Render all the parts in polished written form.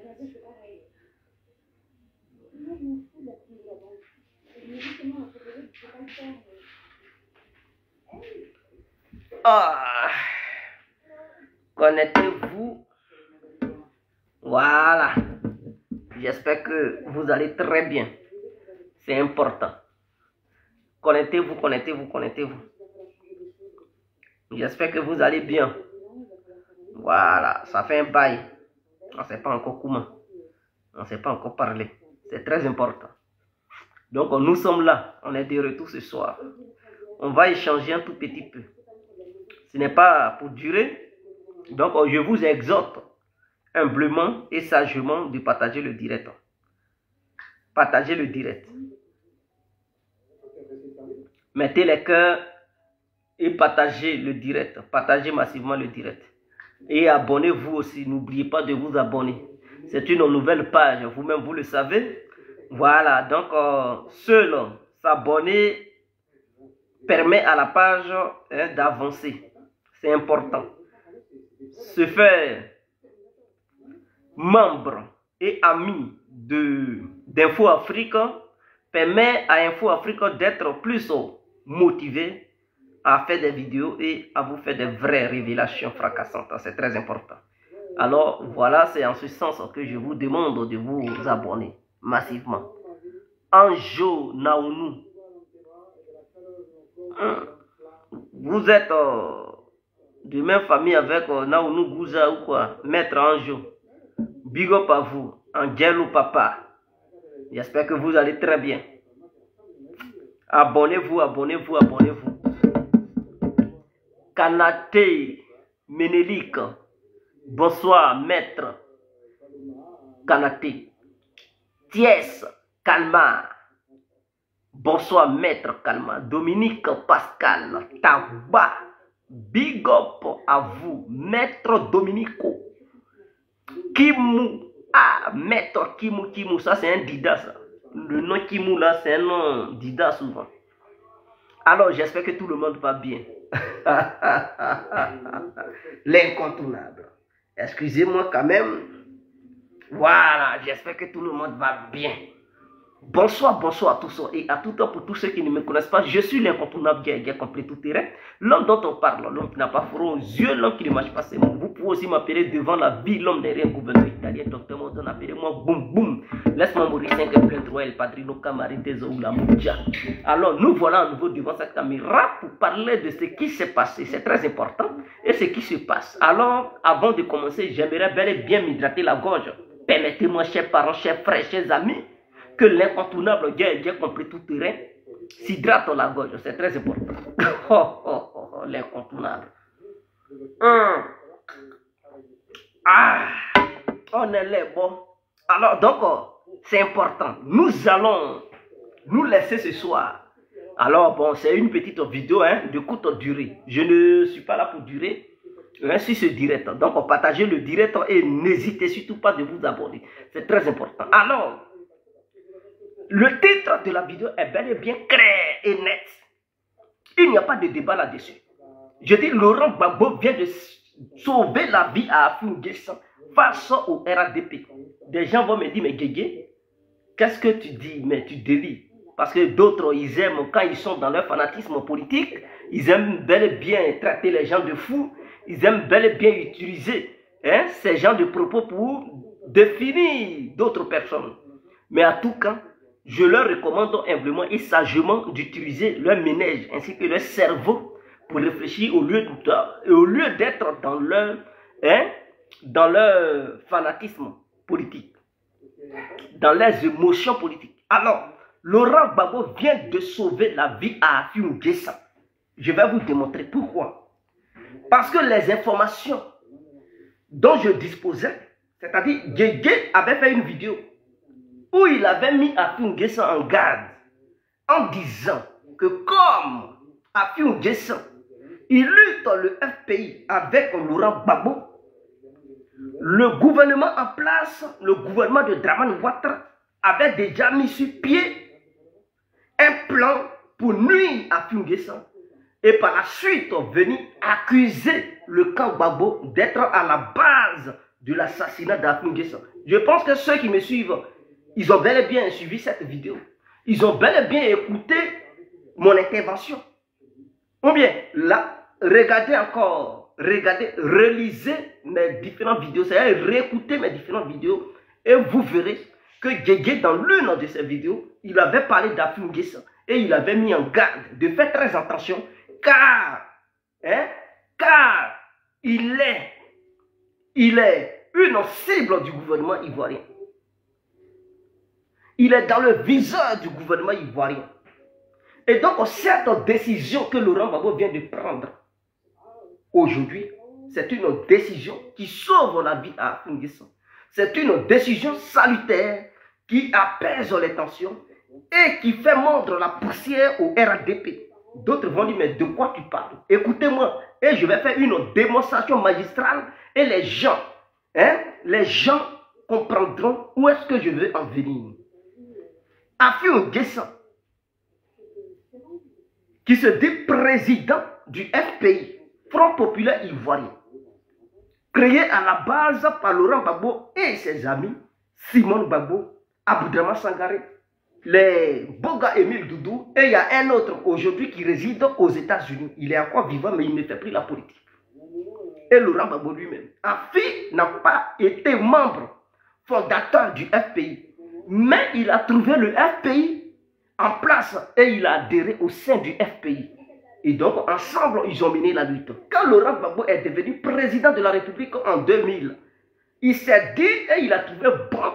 Ah, connectez-vous. Voilà. J'espère que vous allez très bien. C'est important. Connectez-vous, connectez-vous, connectez-vous. J'espère que vous allez bien. Voilà, ça fait un bail. On ne sait pas encore comment. On ne sait pas encore parler. C'est très important. Donc nous sommes là. On est de retour ce soir. On va échanger un tout petit peu. Ce n'est pas pour durer. Donc je vous exhorte humblement et sagement de partager le direct. Partagez le direct. Mettez les cœurs et partagez le direct. Partagez massivement le direct. Et abonnez-vous aussi. N'oubliez pas de vous abonner. C'est une nouvelle page. Vous-même, vous le savez. Voilà. Donc, seul s'abonner permet à la page d'avancer. C'est important. Se faire membre et ami d'Info Afrique permet à Info Afrique d'être plus motivé à faire des vidéos et à vous faire des vraies révélations fracassantes. C'est très important. Alors voilà, c'est en ce sens que je vous demande de vous abonner massivement. Anjo Naounou. Vous êtes de même famille avec Naounou Gouza ou quoi? Maître Anjo. Big up à vous. Angelo Papa. J'espère que vous allez très bien. Abonnez-vous, abonnez-vous, abonnez-vous. Kanaté Ménélique. Bonsoir, maître Kanaté. Thiès Kalma. Bonsoir, maître Kalma. Dominique Pascal Taouba. Big up à vous, maître Dominico. Kimou. Ah, maître Kimou, ça c'est un dida ça. Le nom Kimou là, c'est un nom dida souvent. Alors, j'espère que tout le monde va bien. L'incontournable. Excusez-moi quand même. Voilà, j'espère que tout le monde va bien. Bonsoir, bonsoir à tous et à tout temps pour tous ceux qui ne me connaissent pas. Je suis l'incontournable qui a compris tout terrain. L'homme dont on parle, l'homme qui n'a pas froid aux yeux, l'homme qui ne marche pas ses mots. Vous pouvez aussi m'appeler devant la vie, l'homme derrière un gouverneur italien, docteur Monton, appelez-moi Boum Boum. Laisse-moi mourir 5 plein 3, El Padrino, Camarité, ou la Mouja. Alors nous voilà à nouveau devant cette caméra pour parler de ce qui s'est passé. C'est très important et ce qui se passe. Alors, avant de commencer, j'aimerais bel et bien m'hydrater la gorge. Permettez-moi, chers parents, chers frères, chers amis, que l'incontournable Dieu compris tout terrain s'hydrate la gorge, c'est très important. L'incontournable. Ah, on est là, bon. Alors, donc, c'est important. Nous allons nous laisser ce soir. Alors, bon, c'est une petite vidéo de courte durée. Je ne suis pas là pour durer sur ce direct. Donc, partagez le direct et n'hésitez surtout pas de vous abonner. C'est très important. Alors, le titre de la vidéo est bel et bien clair et net. Il n'y a pas de débat là-dessus. Je dis, Laurent Gbagbo vient de sauver la vie à Afou N'Guessan face au RADP. Des gens vont me dire, mais Guégué, qu'est-ce que tu dis? Mais tu délis. Parce que d'autres, ils aiment, quand ils sont dans leur fanatisme politique, ils aiment bel et bien traiter les gens de fous. Ils aiment bel et bien utiliser ces gens de propos pour définir d'autres personnes. Mais à tout cas, je leur recommande humblement et sagement d'utiliser leur ménage ainsi que leur cerveau pour réfléchir au lieu d'être dans leur fanatisme politique, dans leurs émotions politiques. Alors, Laurent Gbagbo vient de sauver la vie à Afou N'Guessan. Je vais vous démontrer pourquoi. Parce que les informations dont je disposais, c'est-à-dire Guégué avait fait une vidéo où il avait mis Afou N'Guessan en garde en disant que comme Afou N'Guessan, il lutte le FPI avec Laurent Gbagbo, le gouvernement en place, le gouvernement de Dramane Ouattara, avait déjà mis sur pied un plan pour nuire à Afou N'Guessan et par la suite venir accuser le camp Gbagbo d'être à la base de l'assassinat d'Afou N'Guessan. Je pense que ceux qui me suivent, ils ont bel et bien suivi cette vidéo. Ils ont bel et bien écouté mon intervention. Ou bien, là, regardez encore, regardez, relisez mes différentes vidéos, c'est-à-dire réécoutez mes différentes vidéos et vous verrez que Guégué, dans l'une de ses vidéos, il avait parlé d'Afou N'Guessan et il avait mis en garde de faire très attention car il est une cible du gouvernement ivoirien. Il est dans le viseur du gouvernement ivoirien. Et donc, cette décision que Laurent Gbagbo vient de prendre aujourd'hui, c'est une décision qui sauve la vie à Afou N'Guessan. C'est une décision salutaire qui apaise les tensions et qui fait mordre la poussière au RDP. D'autres vont dire, mais de quoi tu parles? Écoutez-moi, et je vais faire une démonstration magistrale et les gens comprendront où est-ce que je veux en venir. Afou N'Guessan, qui se dit président du FPI, Front Populaire Ivoirien, créé à la base par Laurent Gbagbo et ses amis, Simone Gbagbo, Aboudraman Sangaré, les Boga Émile Doudou, et il y a un autre aujourd'hui qui réside aux États-Unis. Il est encore vivant, mais il ne fait plus la politique. Et Laurent Gbagbo lui-même. Afou n'a pas été membre fondateur du FPI, mais il a trouvé le FPI en place et il a adhéré au sein du FPI. Et donc, ensemble, ils ont mené la lutte. Quand Laurent Gbagbo est devenu président de la République en 2000, il s'est dit et il a trouvé bon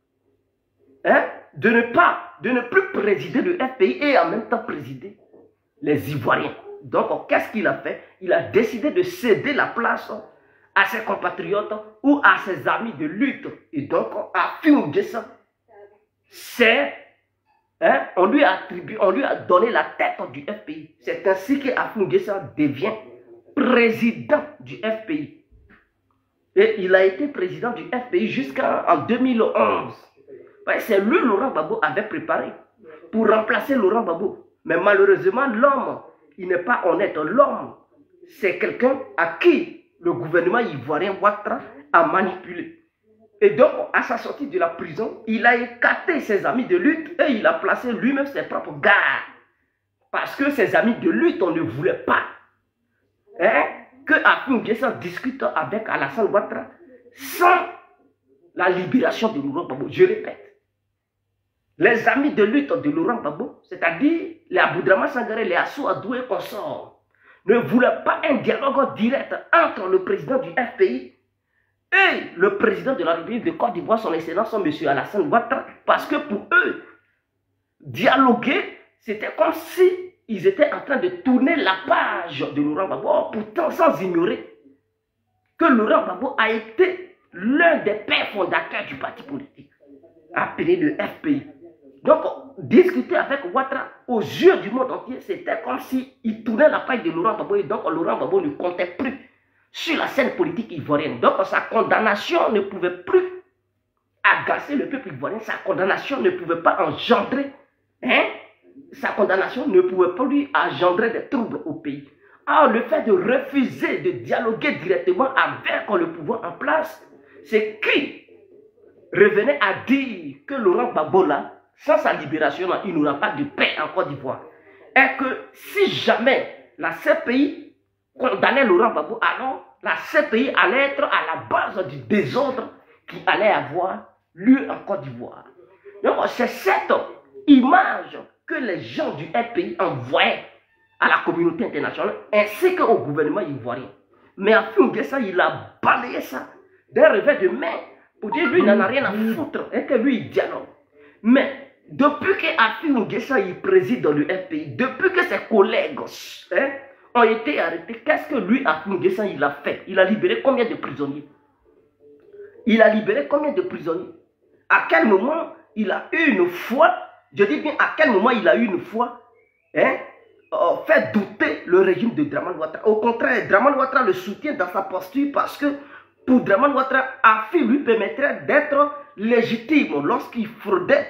de ne plus présider le FPI et en même temps présider les Ivoiriens. Donc, qu'est-ce qu'il a fait? Il a décidé de céder la place à ses compatriotes ou à ses amis de lutte. Et donc, Afou N'Guessan, on lui a donné la tête du FPI. C'est ainsi qu'Afou N'Guessan devient président du FPI. Et il a été président du FPI jusqu'en 2011. Ouais, c'est lui, Laurent Gbagbo, avait préparé pour remplacer Laurent Gbagbo. Mais malheureusement, l'homme, il n'est pas honnête. L'homme, c'est quelqu'un à qui le gouvernement ivoirien Ouattara a manipulé. Et donc, à sa sortie de la prison, il a écarté ses amis de lutte et il a placé lui-même ses propres gars. Parce que ses amis de lutte, on ne voulait pas que Afou N'Guessan discute avec Alassane Ouattara sans la libération de Laurent Gbagbo. Je répète, les amis de lutte de Laurent Gbagbo, c'est-à-dire les Aboudraman Sangaré, les Assou Adoué consorts, ne voulaient pas un dialogue direct entre le président du FPI et le président de la République de Côte d'Ivoire, son excellence, M. Alassane Ouattara, parce que pour eux, dialoguer, c'était comme si ils étaient en train de tourner la page de Laurent Gbagbo, pourtant sans ignorer que Laurent Gbagbo a été l'un des pères fondateurs du parti politique, appelé le FPI. Donc, discuter avec Ouattara aux yeux du monde entier, c'était comme s'il tournait la page de Laurent Gbagbo et donc Laurent Gbagbo ne comptait plus sur la scène politique ivoirienne. Donc, sa condamnation ne pouvait plus agacer le peuple ivoirien. Sa condamnation ne pouvait pas engendrer, sa condamnation ne pouvait pas lui engendrer des troubles au pays. Alors, le fait de refuser de dialoguer directement avec le pouvoir en place, c'est qui revenait à dire que Laurent Gbagbo, là, sans sa libération, il n'y aura pas de paix en Côte d'Ivoire. Et que si jamais la CPI condamnait Laurent Gbagbo, alors la CPI allait être à la base du désordre qui allait avoir lieu en Côte d'Ivoire. Donc c'est cette image que les gens du FPI envoyaient à la communauté internationale ainsi qu'au gouvernement ivoirien. Mais Afou N'Guessan, il a balayé ça d'un revers de main pour dire lui, il n'en a rien à foutre et que lui, il dialogue. Mais depuis que Afou N'Guessan il préside dans le FPI, depuis que ses collègues ont été arrêtés, qu'est-ce que lui, Afou N'Guessan, il a fait? Il a libéré combien de prisonniers? Il a libéré combien de prisonniers? À quel moment il a eu une foi, je dis bien à quel moment il a eu une foi, fait douter le régime de Draman Ouattara? Au contraire, Draman Ouattara le soutient dans sa posture parce que pour Draman Ouattara, Afou lui permettrait d'être légitime lorsqu'il fraudait,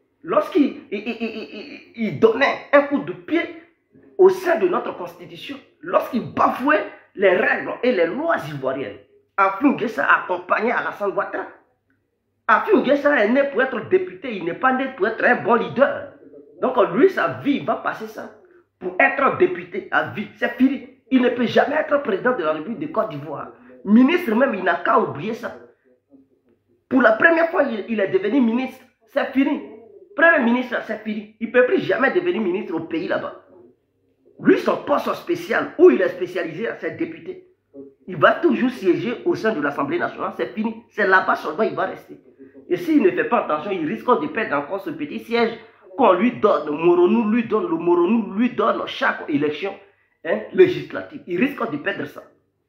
lorsqu'il donnait un coup de pied au sein de notre constitution, lorsqu'il bafouait les règles et les lois ivoiriennes. Afou N'Guessa a accompagné Alassane Ouattara. Afou N'Guessa est né pour être député, il n'est pas né pour être un bon leader. Donc lui, sa vie, il va passer ça. Pour être député à vie, c'est fini. Il ne peut jamais être président de la République de Côte d'Ivoire. Ministre même, il n'a qu'à oublier ça. Pour la première fois, il est devenu ministre. C'est fini. Premier ministre, c'est fini. Il ne peut plus jamais devenir ministre au pays là-bas. Lui, son poste spécial, où il est spécialisé, c'est député. Il va toujours siéger au sein de l'Assemblée nationale. C'est fini. C'est là-bas seulement il va rester. Et s'il ne fait pas attention, il risque de perdre encore ce petit siège qu'on lui donne. Moronou lui donne chaque élection législative. Il risque de perdre ça.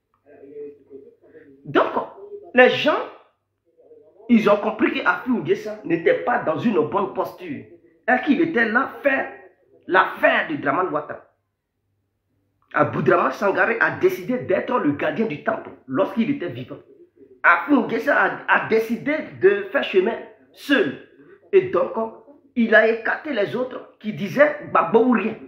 Donc, les gens, ils ont compris qu'Afou N'Guessa n'était pas dans une bonne posture. Et qu'il était là faire l'affaire de Dramane Ouattara. Aboudraman Sangaré a décidé d'être le gardien du temple lorsqu'il était vivant. Afou N'Guessa a décidé de faire chemin seul. Et donc, il a écarté les autres qui disaient Gbagbo ou rien.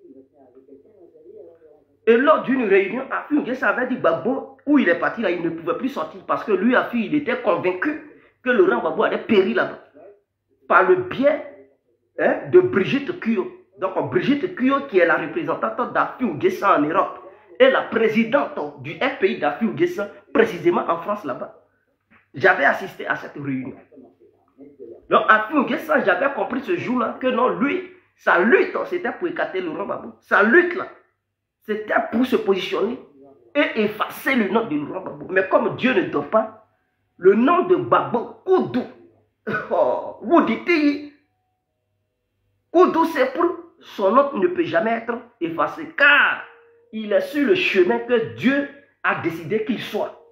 Et lors d'une réunion, Afou N'Guessa avait dit Gbagbo, où il est parti là, il ne pouvait plus sortir parce que lui, Afou, il était convaincu que Laurent Gbagbo allait périr là-bas. Par le biais de Brigitte Kuyo. Donc Brigitte Kuyo, qui est la représentante d'Afou N'Guessa en Europe, est la présidente du FPI d'Afou N'Guessa, précisément en France là-bas. J'avais assisté à cette réunion. Donc Afou N'Guessa, j'avais compris ce jour-là que non, lui, sa lutte, c'était pour écarter Laurent Gbagbo. Sa lutte là, c'était pour se positionner et effacer le nom de Laurent Gbagbo. Mais comme Dieu ne dort pas, le nom de Gbagbo, Koudou, vous dites, Koudou c'est pour son nom ne peut jamais être effacé car il est sur le chemin que Dieu a décidé qu'il soit.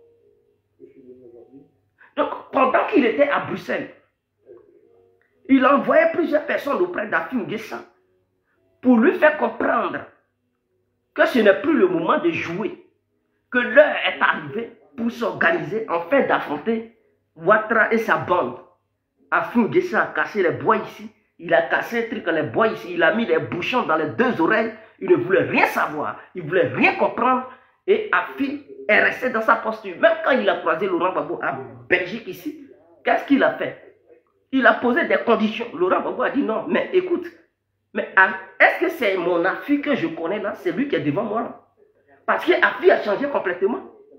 Donc, pendant qu'il était à Bruxelles, il envoyait plusieurs personnes auprès d'Afou N'Guessa pour lui faire comprendre que ce n'est plus le moment de jouer, que l'heure est arrivée pour s'organiser afin d'affronter Ouattara et sa bande. Afou N'Guessa a cassé les bois ici, il a cassé les trucs dans les bois ici, il a mis les bouchons dans les deux oreilles, il ne voulait rien savoir, il ne voulait rien comprendre et Afou est resté dans sa posture. Même quand il a croisé Laurent Gbagbo à Belgique ici, qu'est-ce qu'il a fait? Il a posé des conditions. Laurent Gbagbo a dit non, mais écoute, mais est-ce que c'est mon Afou que je connais là? C'est lui qui est devant moi là. Parce que Afou a changé complètement.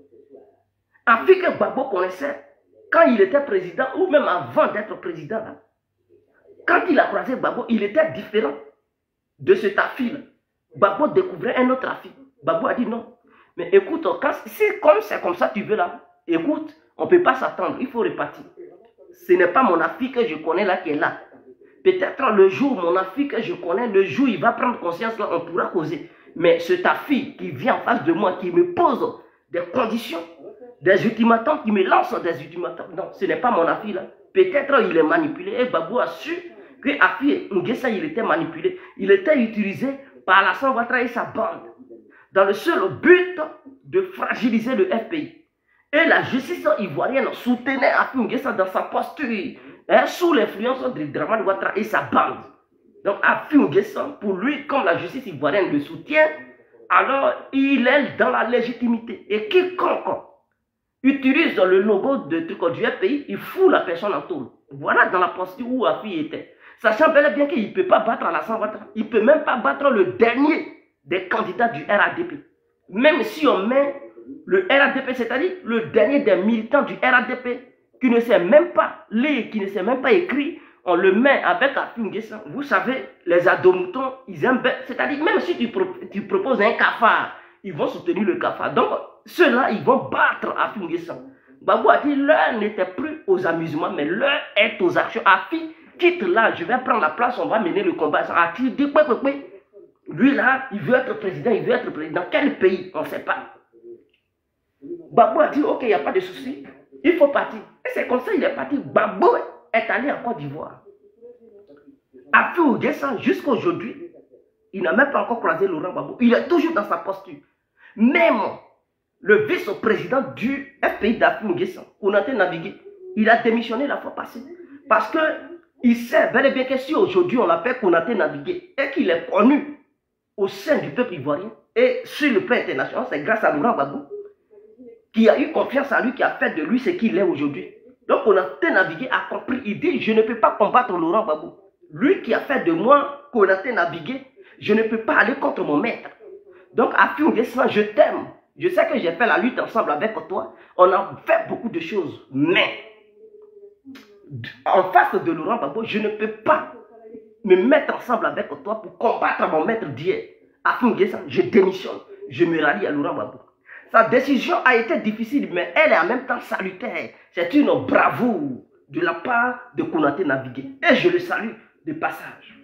Afou que Gbagbo connaissait quand il était président ou même avant d'être président là. Quand il a croisé Gbagbo, il était différent de cet Afou là. Gbagbo découvrait un autre Afou. Gbagbo a dit non. Mais écoute, si comme c'est comme ça tu veux là, écoute, on ne peut pas s'attendre, il faut repartir. Ce n'est pas mon Afou que je connais là qui est là. Peut-être le jour, mon Afou que je connais, le jour il va prendre conscience là, on pourra causer. Mais cet Afou qui vient en face de moi, qui me pose des conditions, des ultimatums, qui me lance des ultimatums, non, ce n'est pas mon Afou là. Peut-être il est manipulé et Gbagbo a su que Afou N'Guessa il était manipulé. Il était utilisé par Alassane Ouattara et sa bande dans le seul but de fragiliser le FPI. Et la justice ivoirienne soutenait Afou N'Guessa dans sa posture, sous l'influence de Dramane Ouattara et sa bande. Donc Afou N'Guessa, pour lui, comme la justice ivoirienne le soutient, alors il est dans la légitimité. Et quiconque utilise le logo du FPI, il fout la personne en tôle. Voilà dans la posture où Afou était. Sachant bel et bien qu'il ne peut pas battre Alassane Ouattara. Il ne peut même pas battre le dernier des candidats du RADP. Même si on met le RADP, c'est-à-dire le dernier des militants du RADP, qui ne sait même pas lire, qui ne sait même pas écrire, on le met avec Afou N'Guessa. Vous savez, les adomoutons, ils aiment bien. C'est-à-dire, même si tu proposes un cafard, ils vont soutenir le cafard. Donc, ceux-là, ils vont battre Afou N'Guessa. Gbagbo a dit, l'heure n'était plus aux amusements, mais l'heure est aux actions. Afou, quitte là, je vais prendre la place, on va mener le combat. Afou dit, lui là, il veut être président, il veut être président. Dans quel pays? On ne sait pas. Gbagbo a dit, ok, il n'y a pas de souci, il faut partir. Et c'est comme ça qu'il est parti. Gbagbo est allé en Côte d'Ivoire. Afou N'Guessa, jusqu'à aujourd'hui, il n'a même pas encore croisé Laurent Gbagbo. Il est toujours dans sa posture. Même le vice-président du FPI d'Afou N'Guessa, Konaté Navigué, il a démissionné la fois passée. Parce qu'il sait bel et bien que si aujourd'hui on l'appelle Konaté Navigué et qu'il est connu au sein du peuple ivoirien et sur le plan international, c'est grâce à Laurent Gbagbo. qui a eu confiance en lui, qui a fait de lui ce qu'il est aujourd'hui. Donc Konaté Navigué a compris, il dit, je ne peux pas combattre Laurent Gbagbo. Lui qui a fait de moi Konaté Navigué, je ne peux pas aller contre mon maître. Donc Affi N'Guessan, je t'aime. Je sais que j'ai fait la lutte ensemble avec toi. On a fait beaucoup de choses. Mais, en face de Laurent Gbagbo, je ne peux pas me mettre ensemble avec toi pour combattre mon maître d'hier. Affi N'Guessan, je démissionne. Je me rallie à Laurent Gbagbo. Sa décision a été difficile, mais elle est en même temps salutaire. C'est une bravoure de la part de Konaté Navigué. Et je le salue de passage.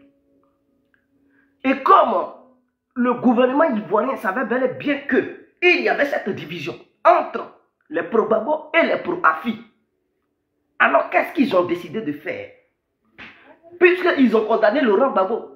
Et comme le gouvernement ivoirien savait bel et bien qu'il y avait cette division entre les pro-Gbagbo et les pro-Affi, alors qu'est-ce qu'ils ont décidé de faire? Puisqu'ils ont condamné Laurent Gbagbo,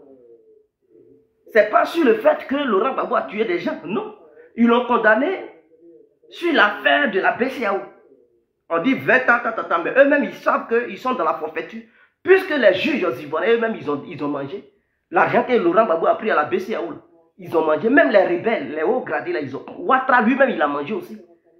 ce n'est pas sur le fait que Laurent Gbagbo a tué des gens, non. Ils l'ont condamné sur l'affaire de la BCAO. On dit 20 ans, mais eux-mêmes, ils savent qu'ils sont dans la forfaiture. Puisque les juges ivoiriens, eux-mêmes, ils ont mangé l'argent que Laurent Gbagbo a pris à la BCAO. Ils ont mangé, même les rebelles, les hauts gradés, là, ils ont. Ouattara lui-même, il a mangé aussi.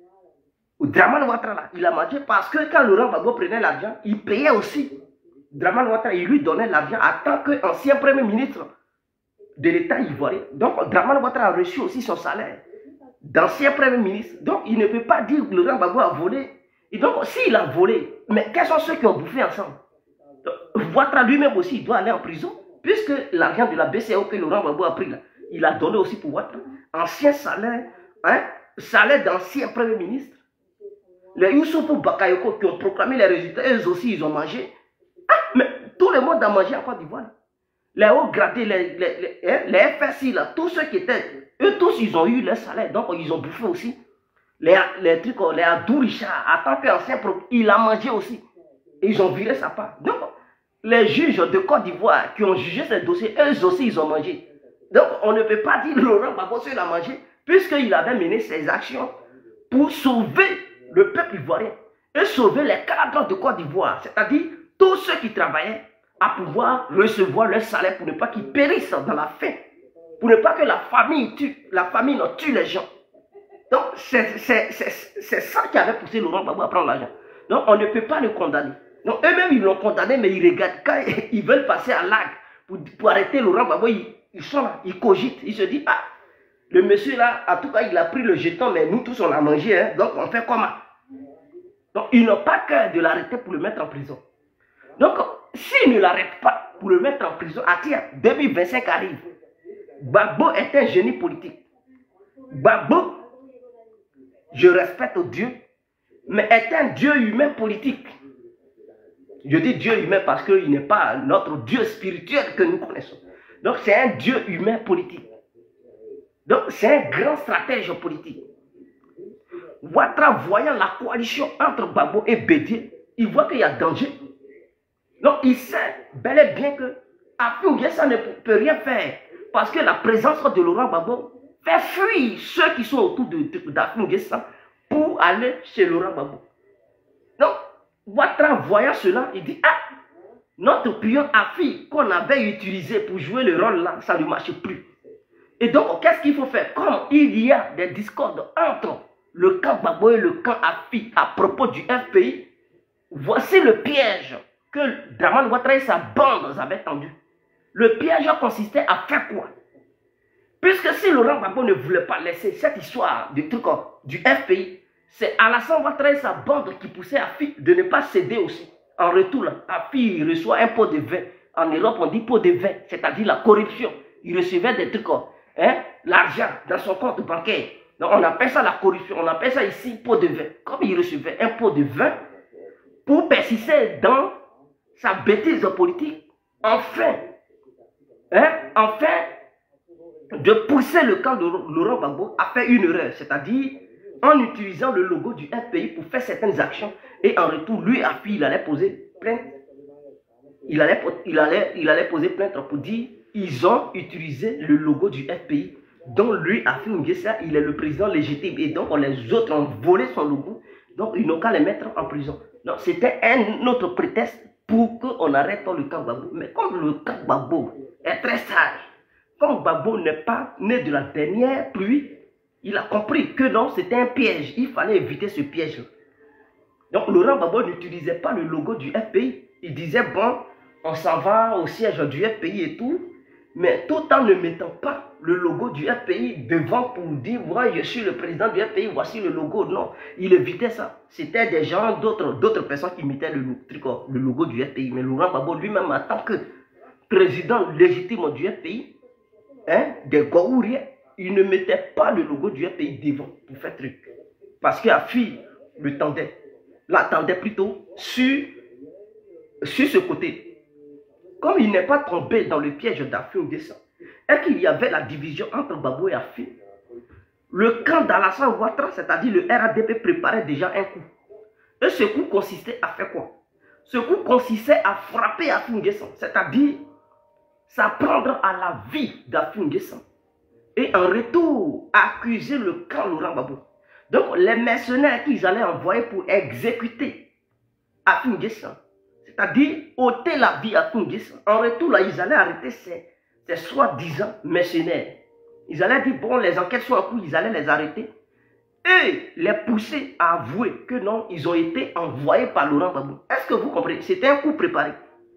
Dramane Ouattara, là, il a mangé parce que quand Laurent Gbagbo prenait l'argent, il payait aussi. Dramane Ouattara, il lui donnait l'argent en tant qu'ancien premier ministre de l'État ivoirien. Donc, Dramane Ouattara a reçu aussi son salaire d'ancien premier ministre. Donc, il ne peut pas dire que Laurent Gbagbo a volé. Et donc, s'il a volé, mais quels sont ceux qui ont bouffé ensemble? Ouattara lui-même aussi, il doit aller en prison, puisque l'argent de la BCAO que Laurent Gbagbo a pris là, il a donné aussi pour Ouattara. Ancien salaire, hein, salaire d'ancien premier ministre. Les Youssoufou Bakayoko qui ont proclamé les résultats, eux aussi, ils ont mangé. Ah, mais tout le monde a mangé en Côte d'Ivoire. Les hauts gradés, les FSI, là, tous ceux qui étaient, eux tous, ils ont eu leur salaire, donc ils ont bouffé aussi. Les trucs, les Abdou Richard, en tant qu'ancien, il a mangé aussi. Et ils ont viré sa part. Donc, les juges de Côte d'Ivoire qui ont jugé ces dossiers, eux aussi, ils ont mangé. Donc, on ne peut pas dire Laurent Gbagbo il a mangé, puisqu'il avait mené ses actions pour sauver le peuple ivoirien et sauver les cadres de Côte d'Ivoire, c'est-à-dire tous ceux qui travaillaient à pouvoir recevoir leur salaire pour ne pas qu'ils périssent dans la faim, pour ne pas que la famine tue les gens. Donc, c'est ça qui avait poussé Laurent Gbagbo à prendre l'argent. Donc, on ne peut pas le condamner. Donc, eux-mêmes, ils l'ont condamné, mais ils regardent, quand ils veulent passer à l'acte pour arrêter Laurent Gbagbo, ils sont là, ils cogitent, ils se disent, ah, le monsieur là, en tout cas, il a pris le jeton, mais nous tous, on a mangé, hein, donc on fait comment? Donc, ils n'ont pas cœur de l'arrêter pour le mettre en prison. Donc, s'ils ne l'arrêtent pas pour le mettre en prison, ah tiens, 2025 arrive. Gbagbo est un génie politique. Gbagbo, je respecte Dieu, mais est un Dieu humain politique. Je dis Dieu humain parce qu'il n'est pas notre Dieu spirituel que nous connaissons. Donc, c'est un Dieu humain politique. Donc, c'est un grand stratège politique. Ouattara, voyant la coalition entre Gbagbo et Bédié, il voit qu'il y a danger. Donc, il sait bel et bien que Affi N'Guessan ne peut rien faire parce que la présence de Laurent Gbagbo fait fuir ceux qui sont autour d'Affi N'Guessan pour aller chez Laurent Gbagbo. Donc, Ouattara, voyant cela, il dit, ah, notre pion Affi qu'on avait utilisé pour jouer le rôle là, ça ne marche plus. Et donc, qu'est-ce qu'il faut faire? Comme il y a des discordes entre le camp Gbagbo et le camp Affi à propos du FPI, voici le piège que Dramane Ouattara et sa bande avaient tendu. Le piège consistait à faire quoi? Puisque si Laurent Gbagbo ne voulait pas laisser cette histoire du truc du FPI, c'est Alassane Ouattara et sa bande qui poussait Affi de ne pas céder aussi. En retour, Affi reçoit un pot de vin. En Europe, on dit pot de vin, c'est-à-dire la corruption. Il recevait des trucs, hein, l'argent dans son compte bancaire. Donc on appelle ça la corruption, on appelle ça ici pot de vin. Comme il recevait un pot de vin pour persister dans sa bêtise politique, enfin, de pousser le camp de Laurent Gbagbo a fait une erreur, c'est-à-dire en utilisant le logo du FPI pour faire certaines actions et en retour, lui, Affi, il allait poser plainte. Il allait poser plainte pour dire ils ont utilisé le logo du FPI dont lui, Affi N'Guessan, il est le président légitime et donc les autres ont volé son logo, donc ils n'ont qu'à les mettre en prison. Donc c'était un autre prétexte pour qu'on arrête le camp Gbagbo. Mais comme le camp Gbagbo est très sage, comme Gbagbo n'est pas né de la dernière pluie, Il a compris que non, c'était un piège. Il fallait éviter ce piège. Donc Laurent Gbagbo n'utilisait pas le logo du FPI. Il disait, bon, on s'en va au siège du FPI et tout, mais tout en ne mettant pas le logo du FPI devant pour dire, voilà, je suis le président du FPI, voici le logo. Non, il évitait ça. C'était des gens, d'autres personnes qui mettaient le logo du FPI. Mais Laurent Gbagbo lui-même, en tant que président légitime du FPI, hein, des Gourriens, il ne mettait pas le logo du FPI devant pour faire truc. Parce qu'Afi l'attendait plutôt sur ce côté. Comme il n'est pas tombé dans le piège d'Afi N'Guessan, et qu'il y avait la division entre Gbagbo et Afi, le camp d'Alassane Ouattara, c'est-à-dire le RADP, préparait déjà un coup. Et ce coup consistait à faire quoi? Ce coup consistait à frapper Afi N'Guessan, c'est-à-dire s'apprendre à la vie d'Afi N'Guessan. Et en retour, accuser le camp Laurent Gbagbo. Donc, les mercenaires qu'ils allaient envoyer pour exécuter Afi N'Guessan, c'est-à-dire ôter la vie à Afi N'Guessan, en retour, là, ils allaient arrêter ces soi-disant mercenaires. Ils allaient dire, bon, les enquêtes sont en cours, ils allaient les arrêter et les pousser à avouer que non, ils ont été envoyés par Laurent Gbagbo. Est-ce que vous comprenez? C'était un coup préparé.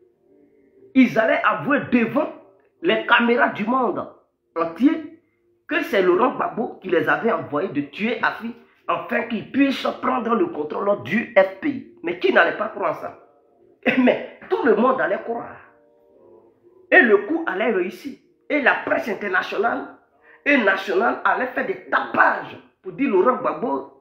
Ils allaient avouer devant les caméras du monde entier que c'est Laurent Gbagbo qui les avait envoyés de tuer Afi afin qu'ils puissent prendre le contrôle du FPI. Mais qui n'allait pas croire ça? Mais tout le monde allait croire. Et le coup allait réussir. Et la presse internationale et nationale allait faire des tapages pour dire Laurent Gbagbo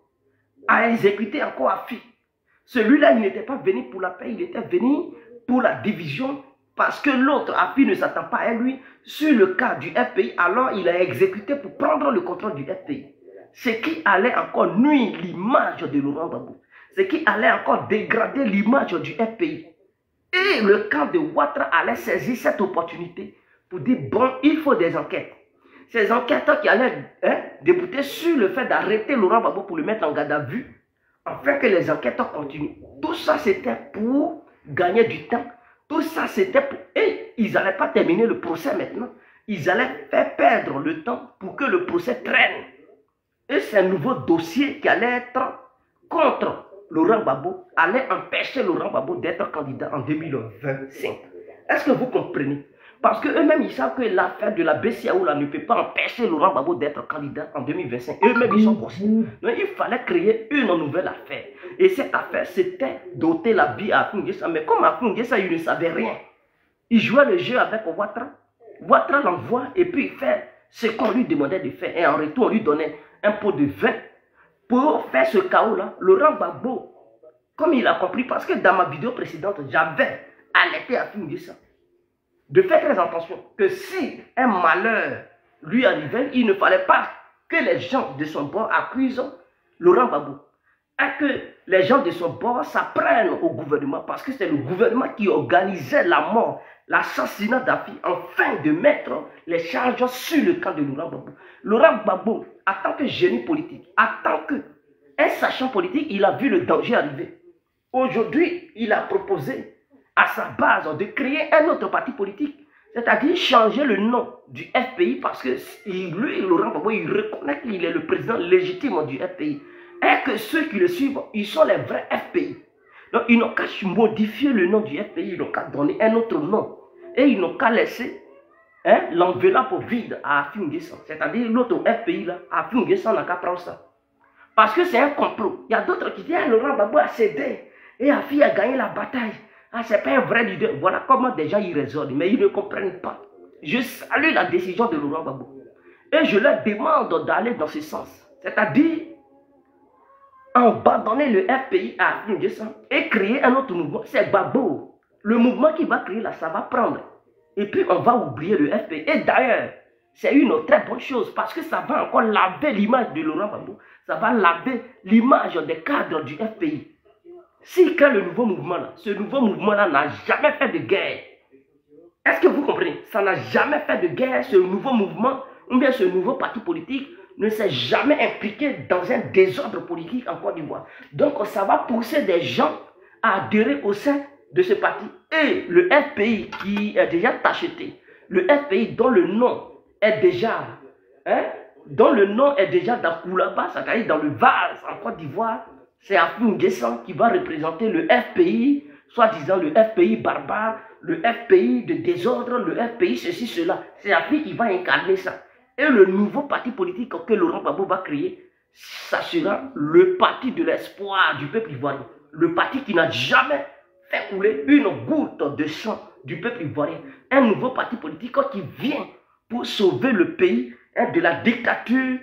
a exécuté encore Afi. Celui-là, il n'était pas venu pour la paix, il était venu pour la division. Parce que l'autre, Afi, ne s'attend pas à lui sur le cas du FPI. Alors, il a exécuté pour prendre le contrôle du FPI. Ce qui allait encore nuire l'image de Laurent Gbagbo. Ce qui allait encore dégrader l'image du FPI. Et le camp de Ouattara allait saisir cette opportunité pour dire, bon, il faut des enquêtes. Ces enquêteurs qui allaient débouter sur le fait d'arrêter Laurent Gbagbo pour le mettre en garde à vue, afin que les enquêteurs continuent. Tout ça, c'était pour gagner du temps. Tout ça, c'était pour... Et ils n'allaient pas terminer le procès maintenant. Ils allaient faire perdre le temps pour que le procès traîne. Et c'est un nouveau dossier qui allait être contre Laurent Gbagbo, allait empêcher Laurent Gbagbo d'être candidat en 2025. Est-ce que vous comprenez? Parce qu'eux-mêmes, ils savent que l'affaire de la BCAO là, ne peut pas empêcher Laurent Gbagbo d'être candidat en 2025. Eux-mêmes, ils sont conscients. Donc, il fallait créer une nouvelle affaire. Et cette affaire, c'était d'ôter la vie à Afi N'Guessan. Mais comme Afi N'Guessan, il ne savait rien. Il jouait le jeu avec Ouattara. Ouattara l'envoie et puis il fait ce qu'on lui demandait de faire. Et en retour, on lui donnait un pot de vin pour faire ce chaos-là. Laurent Gbagbo, comme il a compris, parce que dans ma vidéo précédente, j'avais alerté Afi N'Guessan de faire très attention que si un malheur lui arrivait, il ne fallait pas que les gens de son bord accusent Laurent Gbagbo. Et que les gens de son bord s'apprennent au gouvernement parce que c'est le gouvernement qui organisait la mort, l'assassinat d'Afi, afin de mettre les charges sur le camp de Laurent Gbagbo. Laurent Gbagbo, en tant que génie politique, en tant qu'un sachant politique, il a vu le danger arriver. Aujourd'hui, il a proposé à sa base de créer un autre parti politique, c'est-à-dire changer le nom du FPI parce que lui, Laurent Gbagbo, il reconnaît qu'il est le président légitime du FPI. Et que ceux qui le suivent, ils sont les vrais FPI. Donc, ils n'ont qu'à modifier le nom du FPI, ils n'ont qu'à donner un autre nom. Et ils n'ont qu'à laisser l'enveloppe vide à Afi N'Guessan. C'est-à-dire l'autre FPI, là, Afi N'Guessan n'a qu'à prendre ça. Parce que c'est un complot. Il y a d'autres qui disent, Laurent Gbagbo a cédé. Et Afi a gagné la bataille. Ah, c'est pas un vrai leader. Voilà comment déjà ils raisonnent. Mais ils ne comprennent pas. Je salue la décision de Laurent Gbagbo. Et je leur demande d'aller dans ce sens. C'est-à-dire abandonner le FPI à Afi N'Guessan et créer un autre mouvement. C'est Gbagbo. Le mouvement qui va créer là, ça va prendre. Et puis on va oublier le FPI. Et d'ailleurs, c'est une très bonne chose parce que ça va encore laver l'image de Laurent Gbagbo. Ça va laver l'image des cadres du FPI. Si quand le nouveau mouvement là, ce nouveau mouvement là n'a jamais fait de guerre. Est-ce que vous comprenez? Ça n'a jamais fait de guerre, ce nouveau mouvement, ou bien ce nouveau parti politique ne s'est jamais impliqué dans un désordre politique en Côte d'Ivoire. Donc ça va pousser des gens à adhérer au sein de ce parti. Et le FPI qui est déjà tacheté, le FPI dont le nom est déjà dont le nom est déjà dans Koulaba, c'est-à-dire dans le vase en Côte d'Ivoire. C'est Afou N'Guessan qui va représenter le FPI, soi-disant le FPI barbare, le FPI de désordre, le FPI ceci, cela. C'est Afou qui va incarner ça. Et le nouveau parti politique que Laurent Gbagbo va créer, ça sera le parti de l'espoir du peuple ivoirien. Le parti qui n'a jamais fait couler une goutte de sang du peuple ivoirien. Un nouveau parti politique qui vient pour sauver le pays de la dictature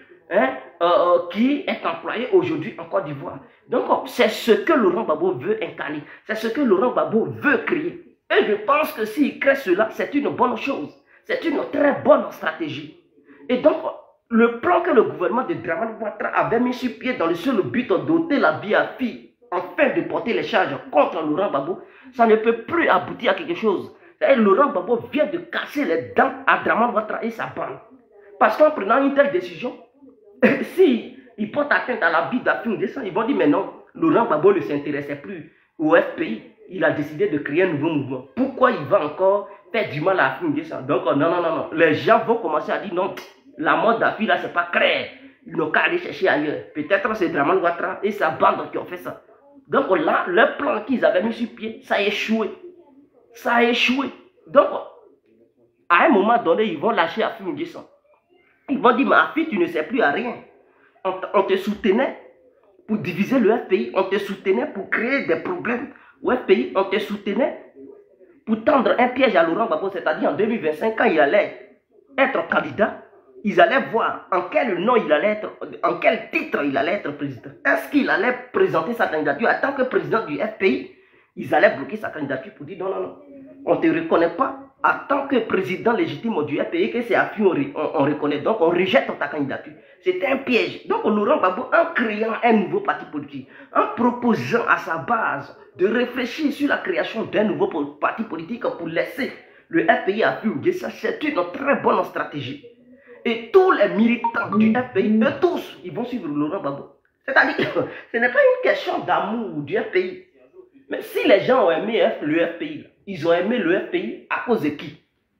qui est employée aujourd'hui en Côte d'Ivoire. Donc, c'est ce que Laurent Gbagbo veut incarner. C'est ce que Laurent Gbagbo veut créer. Et je pense que s'il crée cela, c'est une bonne chose. C'est une très bonne stratégie. Et donc, le plan que le gouvernement de Dramane Ouattara avait mis sur pied dans le seul but d'ôter la Biafri afin de porter les charges contre Laurent Gbagbo, ça ne peut plus aboutir à quelque chose. Laurent Gbagbo vient de casser les dents à Dramane Ouattara et sa bande. Parce qu'en prenant une telle décision, si ils portent atteinte à la vie d'Afou N'Guessan, ils vont dire mais non, Laurent Gbagbo ne s'intéressait plus au FPI. Il a décidé de créer un nouveau mouvement. Pourquoi il va encore faire du mal à Afou N'Guessan? Donc non. Les gens vont commencer à dire non, la mort d'Afou là, c'est pas clair. Ils n'ont qu'à aller chercher ailleurs. Peut-être c'est Dramane Ouattara et sa bande qui ont fait ça. Donc là, le plan qu'ils avaient mis sur pied, ça a échoué. Ça a échoué. Donc, à un moment donné, ils vont lâcher Afou N'Guessan. Ils vont dire, mais Afou, tu ne sais plus à rien. On te soutenait pour diviser le FPI. On te soutenait pour créer des problèmes au FPI. On te soutenait pour tendre un piège à Laurent Gbagbo. C'est-à-dire en 2025, quand il allait être candidat, ils allaient voir en quel nom il allait être, en quel titre il allait être président. Est-ce qu'il allait présenter sa candidature en tant que président du FPI? Ils allaient bloquer sa candidature pour dire non, on ne te reconnaît pas en tant que président légitime du FPI, que c'est Afou on reconnaît. Donc on rejette ta candidature. C'était un piège. Donc Laurent Gbagbo, en créant un nouveau parti politique, en proposant à sa base de réfléchir sur la création d'un nouveau parti politique pour laisser le FPI à Afou N'Guessan, c'est une très bonne stratégie. Et tous les militants du FPI, eux tous, ils vont suivre Laurent Gbagbo. C'est-à-dire que ce n'est pas une question d'amour du FPI. Mais si les gens ont aimé le FPI, ils ont aimé le FPI à cause de qui?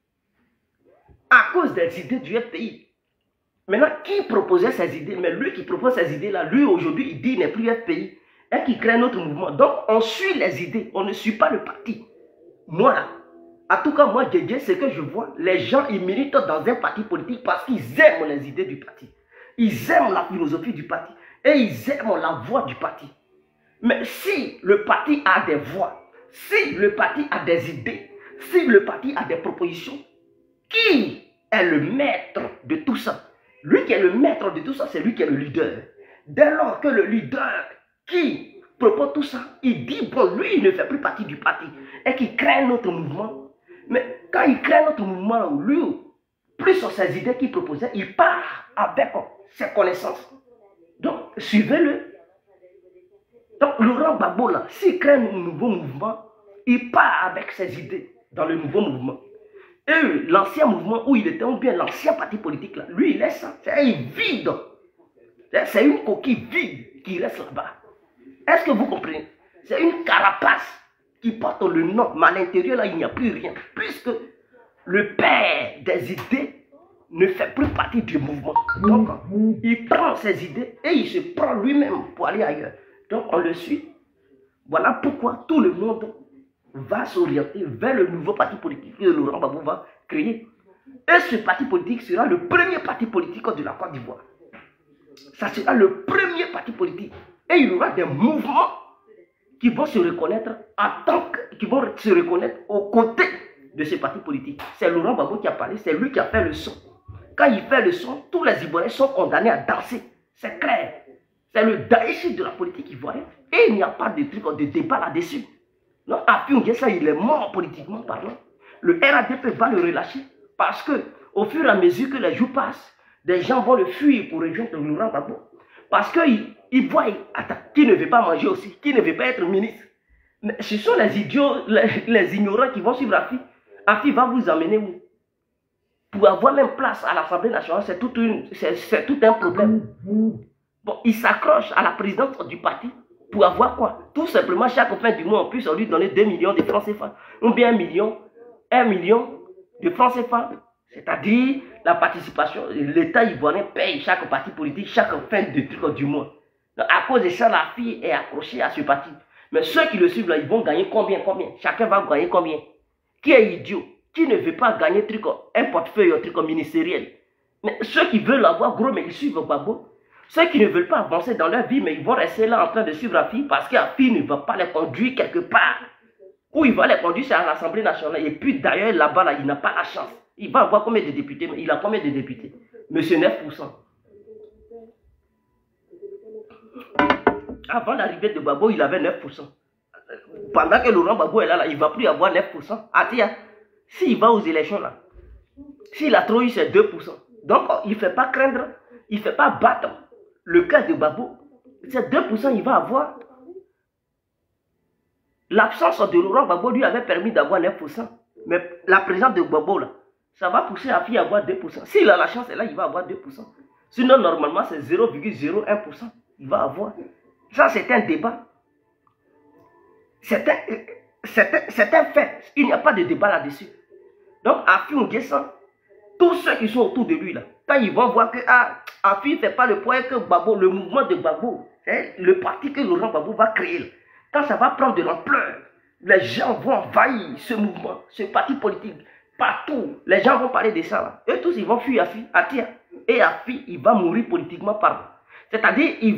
À cause des idées du FPI. Maintenant, qui proposait ces idées? Mais lui qui propose ces idées-là, lui aujourd'hui, il dit qu'il n'est plus FPI. Et qui crée notre mouvement. Donc, on suit les idées, on ne suit pas le parti. Moi, en tout cas, moi, Djedje, ce que je vois, les gens, ils militent dans un parti politique parce qu'ils aiment les idées du parti. Ils aiment la philosophie du parti. Et ils aiment la voix du parti. Mais si le parti a des voix, si le parti a des idées, si le parti a des propositions, qui est le maître de tout ça? Lui qui est le maître de tout ça, c'est lui qui est le leader. Dès lors que le leader qui propose tout ça, il dit, bon, lui, il ne fait plus partie du parti, et qu'il crée notre mouvement. Mais quand il crée notre mouvement, lui, plus sur ses idées qu'il proposait, il part avec ses connaissances. Donc, suivez-le. Donc, Laurent Gbagbo, là, s'il crée un nouveau mouvement, il part avec ses idées dans le nouveau mouvement. Et l'ancien mouvement où il était, ou bien l'ancien parti politique, là, lui, il laisse ça. C'est vide. C'est une coquille vide qui reste là-bas. Est-ce que vous comprenez? C'est une carapace qui porte le nom, mais à l'intérieur, là, il n'y a plus rien. Puisque le père des idées ne fait plus partie du mouvement. Donc, il prend ses idées et il se prend lui-même pour aller ailleurs. Donc, on le suit. Voilà pourquoi tout le monde va s'orienter vers le nouveau parti politique que Laurent Gbagbo va créer. Et ce parti politique sera le premier parti politique de la Côte d'Ivoire. Ça sera le premier parti politique. Et il y aura des mouvements qui vont se reconnaître qui vont se reconnaître aux côtés de ce parti politique. C'est Laurent Gbagbo qui a parlé, c'est lui qui a fait le son. Quand il fait le son, tous les Ivoiriens sont condamnés à danser. C'est clair. C'est le Daesh de la politique ivoirienne. Et il n'y a pas de truc, de débat là-dessus. Non, Afou N'Guessan, il est mort politiquement parlant. Le RADP va le relâcher. Parce que, au fur et à mesure que les jours passent, des gens vont le fuir pour rejoindre Laurent Gbagbo. Parce qu'ils voient, attends, qui ne veut pas manger aussi, qui ne veut pas être ministre. Mais ce sont les idiots, les ignorants qui vont suivre Afou. Afou va vous emmener où? Pour avoir même place à l'Assemblée nationale, c'est tout un problème. Bon, il s'accroche à la présidence du parti pour avoir quoi? Tout simplement, chaque fin du mois, on puisse lui donner 2 millions de francs CFA. Ou bien 1 million de francs CFA. C'est-à-dire la participation, l'État ivoirien paye chaque parti politique chaque fin de truc du mois. Donc, à cause de ça, la fille est accrochée à ce parti. Mais ceux qui le suivent là, ils vont gagner combien? Chacun va gagner combien? Qui est idiot? Qui ne veut pas gagner un portefeuille, un truc ministériel? Mais ceux qui veulent avoir gros, mais ils suivent Gbagbo. Ceux qui ne veulent pas avancer dans leur vie, mais ils vont rester là en train de suivre la fille parce que la fille ne va pas les conduire quelque part. Où il va les conduire, c'est à l'Assemblée nationale. Et puis d'ailleurs, là-bas, là, il n'a pas la chance. Il va avoir combien de députés? Il a combien de députés? Monsieur 9%. Avant l'arrivée de Gbagbo, il avait 9%. Pendant que Laurent Gbagbo est là, il ne va plus avoir 9%. Atia, s'il va aux élections, là, s'il a trop eu, c'est 2%. Donc, il ne fait pas craindre, il ne fait pas battre le cas de Gbagbo. C'est 2%, il va avoir. L'absence de Laurent Gbagbo lui avait permis d'avoir 9%. Mais la présence de Gbagbo, là, ça va pousser la fille à avoir 2%. S'il a la chance, là, il va avoir 2%. Sinon, normalement, c'est 0,01%. Il va avoir. Ça, c'est un débat. C'est un fait. Il n'y a pas de débat là-dessus. Donc, Afi N'Guessan, tous ceux qui sont autour de lui, là, quand ils vont voir que Afi ne fait pas le poids que Gbagbo, le mouvement de Gbagbo, le parti que Laurent Gbagbo va créer, là, quand ça va prendre de l'ampleur, les gens vont envahir ce mouvement, ce parti politique, partout. Les gens vont parler de ça. Là. Eux tous, ils vont fuir Afi, Atia. Et Afi, il va mourir politiquement parlant. C'est-à-dire, il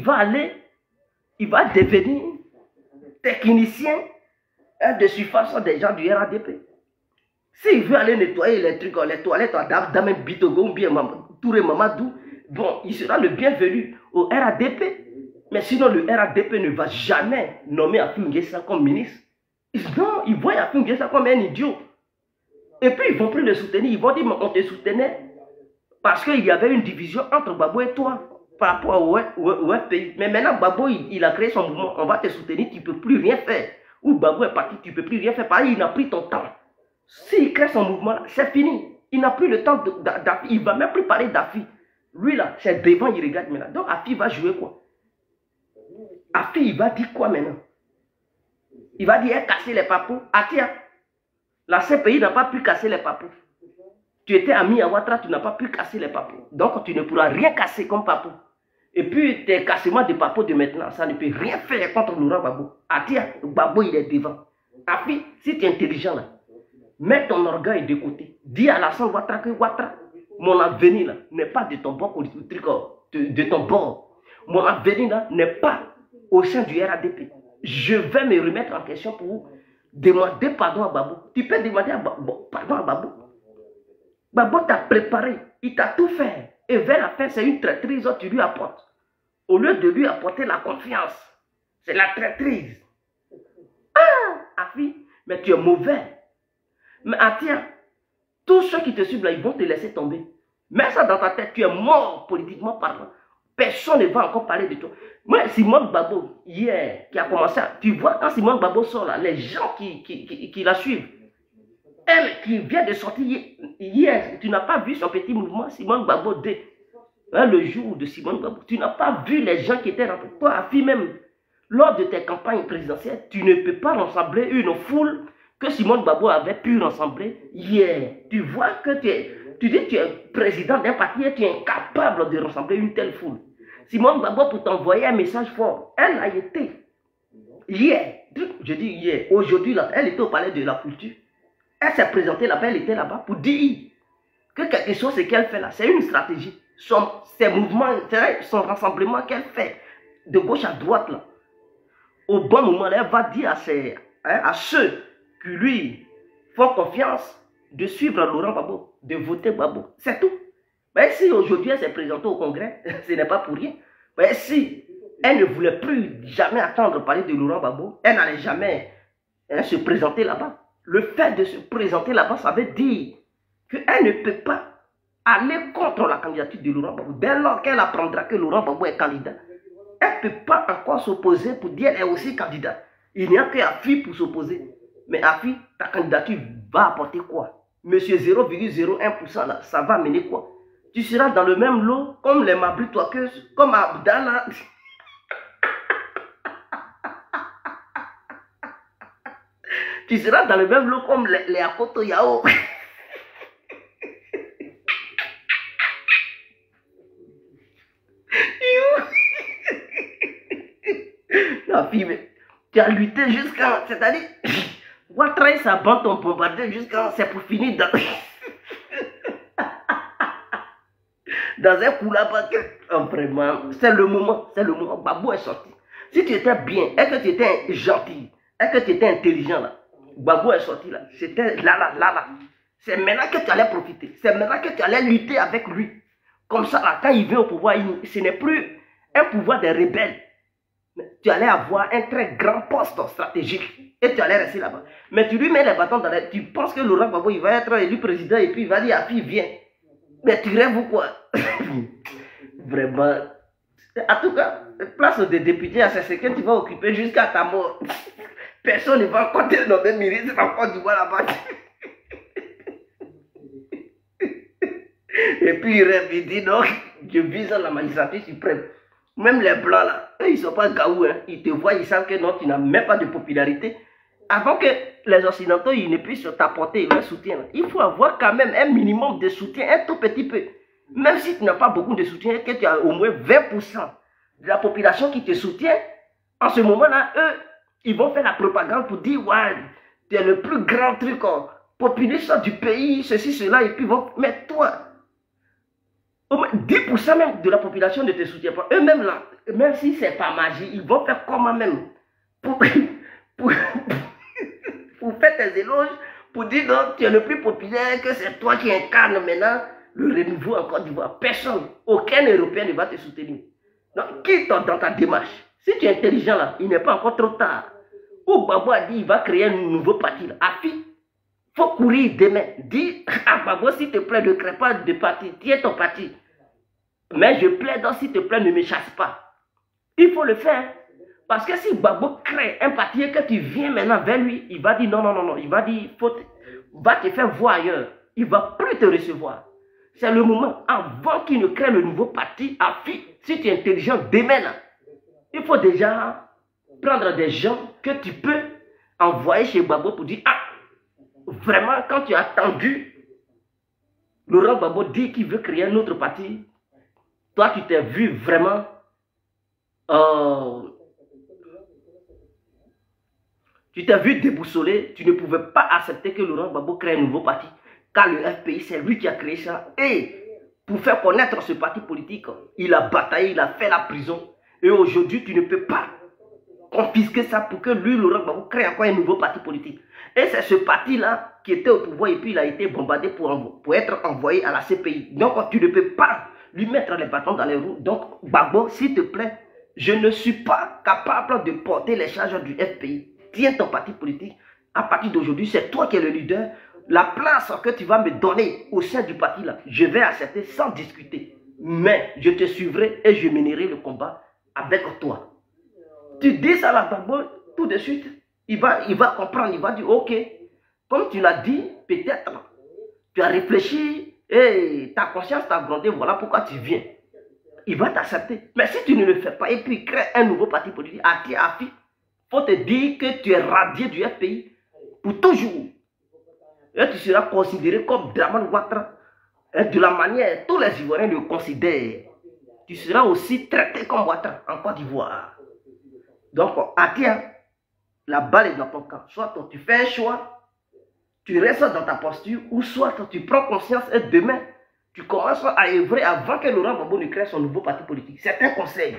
va devenir technicien de surface des gens du RADP. S'il veut aller nettoyer les trucs, les toilettes à Dame Bitogo ou bien Touré Mamadou, bon, il sera le bienvenu au RADP. Mais sinon, le RADP ne va jamais nommer Afi N'Guessan comme ministre. Non, ils voient Afi N'Guessan comme un idiot. Et puis, ils ne vont plus le soutenir. Ils vont dire, mais on te soutenait parce qu'il y avait une division entre Gbagbo et toi par rapport au FPI. Mais maintenant, Gbagbo, il a créé son mouvement. On va te soutenir, tu ne peux plus rien faire. Ou Gbagbo est parti, tu ne peux plus rien faire. Parce qu'il a pris ton temps. S'il crée son mouvement, c'est fini. Il n'a plus le temps d'Afi. Il ne va même plus parler d'Afi. Lui, là, c'est devant, il regarde maintenant. Donc, Afi va jouer quoi? Afi, il va dire quoi maintenant? Il va dire, casser les papous. Atia, la CPI n'a pas pu casser les papous. Tu étais ami à Ouattara, tu n'as pas pu casser les papous. Donc, tu ne pourras rien casser comme papou. Et puis, tes cassements de papous de maintenant, ça ne peut rien faire contre Laurent Gbagbo. Atia, Gbagbo, il est devant. Afi, si tu es intelligent, là, mets ton orgueil de côté. Dis à Alassane Ouattara que Ouattara, mon avenir n'est pas de ton bord politique, de ton bord. Mon avenir n'est pas au sein du RADP. Je vais me remettre en question pour demander pardon à Gbagbo. Tu peux demander pardon à Gbagbo. Gbagbo t'a préparé, il t'a tout fait. Et vers la fin, c'est une traîtrise que tu lui apportes. Au lieu de lui apporter la confiance, c'est la traîtrise. Ah, Afi, mais tu es mauvais. Mais tiens, tous ceux qui te suivent là, ils vont te laisser tomber. Mets ça dans ta tête, tu es mort politiquement parlant. Personne ne va encore parler de toi. Moi, Simone Gbagbo, hier, qui a commencé à... Tu vois, quand Simone Gbagbo sort là, les gens qui la suivent, elle qui vient de sortir hier, tu n'as pas vu son petit mouvement, Simone Gbagbo 2, hein, le jour de Simone Gbagbo. Tu n'as pas vu les gens qui étaient rentrés. Toi, Afi, même, lors de tes campagnes présidentielles, tu ne peux pas rassembler une foule que Simone Gbagbo avait pu rassembler hier. Tu vois que tu dis que tu es président d'un parti et tu es incapable de rassembler une telle foule. Simone Gbagbo, pour t'envoyer un message fort, elle a été hier, je dis hier, aujourd'hui, là, elle était au palais de la culture. Elle s'est présentée là-bas, elle était là-bas pour dire que quelque chose, ce qu'elle fait là, c'est une stratégie. Ses mouvements, son rassemblement qu'elle fait de gauche à droite, là, au bon moment, là, elle va dire à ceux qui lui font confiance de suivre Laurent Gbagbo, de voter Gbagbo. C'est tout. Mais si aujourd'hui elle s'est présentée au Congrès, ce n'est pas pour rien. Mais si elle ne voulait plus jamais attendre parler de Laurent Gbagbo, elle n'allait jamais se présenter là-bas. Le fait de se présenter là-bas, ça veut dire qu'elle ne peut pas aller contre la candidature de Laurent Gbagbo. Dès lors qu'elle apprendra que Laurent Gbagbo est candidat, elle ne peut pas encore s'opposer pour dire qu'elle est aussi candidate. Il n'y a qu'Afi pour s'opposer. Mais Afi, ta candidature va apporter quoi? Monsieur 0,01% là, ça va amener quoi? Tu seras dans le même lot comme les Mabri Toqueuses, comme Abdallah. Tu seras dans le même lot comme les Akoto Yao. La fille, tu as lutté jusqu'à... C'est-à-dire, Ouattara et sa bande ont bombardé jusqu'à... C'est pour finir dans... dans un coup là-bas. Vraiment, c'est le moment. Gbagbo est sorti. Si tu étais bien, et que tu étais gentil, et que tu étais intelligent là, Gbagbo est sorti là. C'était là. C'est maintenant que tu allais profiter. C'est maintenant que tu allais lutter avec lui. Comme ça, là, quand il vient au pouvoir, ce n'est plus un pouvoir des rebelles. Tu allais avoir un très grand poste stratégique. Et tu allais rester là-bas. Mais tu lui mets les bâtons dans les... Tu penses que Laurent Gbagbo, il va être élu président et puis il va dire, ah, puis viens. Mais tu rêves ou quoi? Vraiment. En tout cas, place des députés, c'est ce que tu vas occuper jusqu'à ta mort. Personne ne va encore te nommer ministre encore du bois là-bas. Et puis il rêve, il dit non, je vise la magistrature suprême. Même les blancs là, eux, ils ne sont pas gaou, hein. Ils te voient, ils savent que non, tu n'as même pas de popularité. Avant que les Occidentaux ils ne puissent t'apporter leur soutien, il faut avoir quand même un minimum de soutien, un tout petit peu. Même si tu n'as pas beaucoup de soutien, que tu as au moins 20% de la population qui te soutient, en ce moment-là, eux, ils vont faire la propagande pour dire, ouais, tu es le plus grand truc populiste du pays, ceci, cela, et puis vont mettre toi. Au moins 10% même de la population ne te soutient pas. Eux-mêmes là, même si c'est pas magie, ils vont faire comment même pour faire tes éloges, pour dire non, tu es le plus populaire, que c'est toi qui incarne maintenant le renouveau en Côte d'Ivoire. Personne, aucun Européen ne va te soutenir. Donc, quitte dans ta démarche. Si tu es intelligent là, il n'est pas encore trop tard. Ou Gbagbo a dit il va créer un nouveau parti. Afi, il faut courir demain. Dis à Gbagbo, s'il te plaît, ne crée pas de parti. Tiens ton parti. Mais je plaide donc, s'il te plaît, ne me chasse pas. Il faut le faire. Parce que si Gbagbo crée un parti et que tu viens maintenant vers lui, il va dire non. Il va dire, va te faire voir ailleurs. Il ne va plus te recevoir. C'est le moment, avant qu'il ne crée le nouveau parti, Afi, si tu es intelligent, demain là, il faut déjà prendre des gens que tu peux envoyer chez Gbagbo pour dire, ah, vraiment, quand tu as attendu Laurent Gbagbo dit qu'il veut créer un autre parti, toi tu t'es vu vraiment tu t'es vu déboussolé, tu ne pouvais pas accepter que Laurent Gbagbo crée un nouveau parti. Car le FPI, c'est lui qui a créé ça. Et pour faire connaître ce parti politique, il a bataillé, il a fait la prison. Et aujourd'hui, tu ne peux pas confisquer ça pour que lui, Laurent Gbagbo, crée encore un nouveau parti politique. Et c'est ce parti-là qui était au pouvoir et puis il a été bombardé pour être envoyé à la CPI. Donc, tu ne peux pas lui mettre les bâtons dans les roues. Donc, Gbagbo, s'il te plaît, je ne suis pas capable de porter les charges du FPI. Tiens ton parti politique. À partir d'aujourd'hui, c'est toi qui es le leader. La place que tu vas me donner au sein du parti là, je vais accepter sans discuter. Mais je te suivrai et je mènerai le combat avec toi. Tu dis ça à Gbagbo, tout de suite, il va comprendre, il va dire ok. Comme tu l'as dit, peut-être, tu as réfléchi et ta conscience t'a grondé, voilà pourquoi tu viens. Il va t'accepter. Mais si tu ne le fais pas et puis crée un nouveau parti politique, il faut te dire que tu es radié du FPI pour toujours. Et tu seras considéré comme Dramane Ouattara. De la manière, tous les Ivoiriens le considèrent. Tu seras aussi traité comme Ouattara en Côte d'Ivoire. Donc, Atia, la balle est dans ton camp. Soit tu fais un choix, tu restes dans ta posture, ou soit tu prends conscience et demain, tu commences à œuvrer avant que Laurent Gbagbo ne crée son nouveau parti politique. C'est un conseil.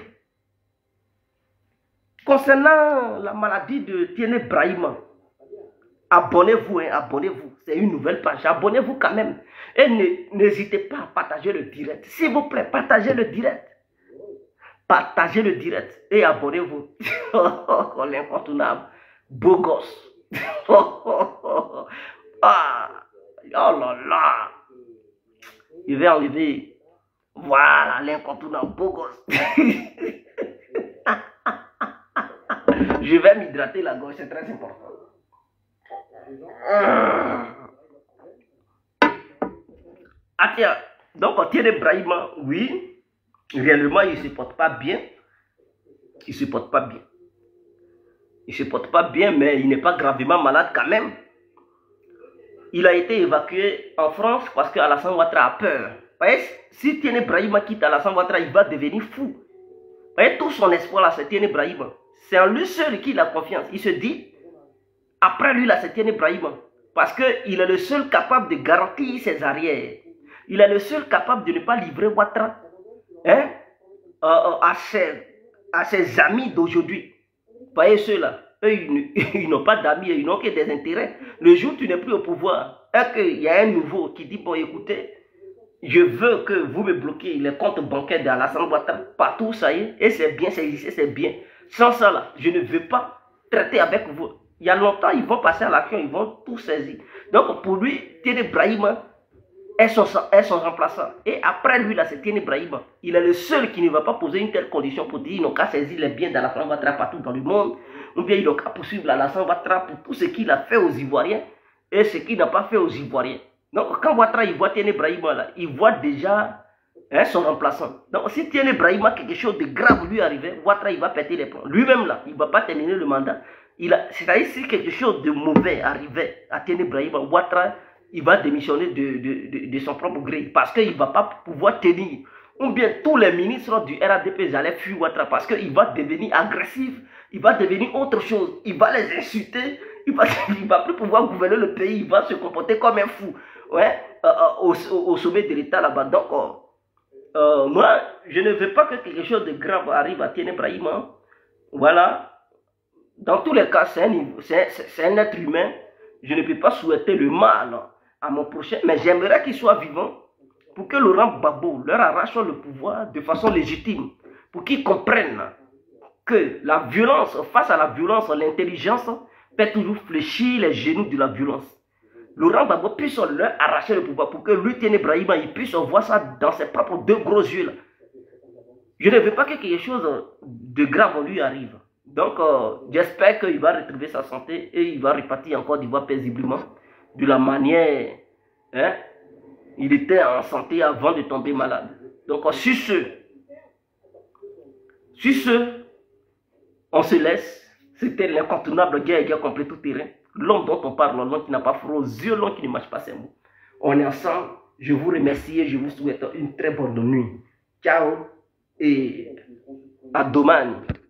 Concernant la maladie de Tiéné Brahima, abonnez-vous, hein, abonnez-vous. C'est une nouvelle page. Abonnez-vous quand même. Et n'hésitez pas à partager le direct. S'il vous plaît, partagez le direct. Partagez le direct et abonnez-vous. L'incontournable. Beau gosse. Ah, oh là là. Il va enlever. Voilà, l'incontournable. Beau gosse. Je vais m'hydrater la gauche, c'est très important. Ah tiens, donc Tiéné Brahima, oui, réellement il ne se porte pas bien. Il ne se porte pas bien. Il ne se porte pas bien, mais il n'est pas gravement malade quand même. Il a été évacué en France parce qu'Alassane Ouattara a peur. Voyez, si Tiéné Brahima quitte Alassane Ouattara, il va devenir fou. Voyez, tout son espoir là, c'est Tiéné Brahima. C'est en lui seul qu'il a confiance. Il se dit, après lui, là, c'est Tieni Brahima. Parce qu'il est le seul capable de garantir ses arrières. Il est le seul capable de ne pas livrer Ouattara, hein, à ses amis d'aujourd'hui. Vous voyez ceux-là, eux, ils n'ont pas d'amis, ils n'ont que des intérêts. Le jour où tu n'es plus au pouvoir, et qu'il y a un nouveau qui dit, bon, écoutez, je veux que vous me bloquez les comptes bancaires d'Alassane Ouattara, partout, ça y est, et c'est bien, c'est ici, c'est bien. Sans ça, là, je ne veux pas traiter avec vous. Il y a longtemps, ils vont passer à l'action, ils vont tout saisir. Donc, pour lui, Tieni Brahima est son remplaçant. Et après lui, là, c'est Tieni Brahima. Il est le seul qui ne va pas poser une telle condition pour dire qu'ils n'ont qu'à saisir les biens d'Alassane Ouattara partout dans le monde, ou bien ils n'ont qu'à poursuivre Alassane Ouattara pour tout ce qu'il a fait aux Ivoiriens et ce qu'il n'a pas fait aux Ivoiriens. Donc, quand Ouattara il voit Tieni Brahima, là, il voit déjà son remplaçant. Donc, si Tieni Brahima, quelque chose de grave lui arrivait, Ouattara il va péter les plombs. Lui-même, là, il ne va pas terminer le mandat. C'est-à-dire, si quelque chose de mauvais arrivait à Tieni Brahima, Ouattara, il va démissionner de son propre gré. Parce qu'il ne va pas pouvoir tenir. Ou bien tous les ministres du RADP allaient fuir Ouattara parce qu'il va devenir agressif. Il va devenir autre chose. Il va les insulter. Il ne va plus pouvoir gouverner le pays. Il va se comporter comme un fou. Ouais, au sommet de l'État là-bas. Donc, moi, je ne veux pas que quelque chose de grave arrive à Tieni Brahima. Voilà. Dans tous les cas, c'est un être humain. Je ne peux pas souhaiter le mal à mon prochain, mais j'aimerais qu'il soit vivant pour que Laurent Gbagbo leur arrache le pouvoir de façon légitime, pour qu'ils comprennent que la violence, face à la violence, l'intelligence peut toujours fléchir les genoux de la violence. Laurent Gbagbo puisse leur arracher le pouvoir pour que lui, Tieni Brahima, il puisse voir ça dans ses propres deux gros yeux là. Je ne veux pas que quelque chose de grave lui arrive. Donc, j'espère qu'il va retrouver sa santé et il va repartir en Côte d'Ivoire paisiblement de la manière, hein, il était en santé avant de tomber malade. Donc, sur ce, on se laisse. C'était l'incontournable guerre complète tout terrain. L'homme dont on parle, l'homme qui n'a pas froid aux yeux, l'homme qui ne marche pas ses mots. On est ensemble. Je vous remercie et je vous souhaite une très bonne nuit. Ciao et à demain.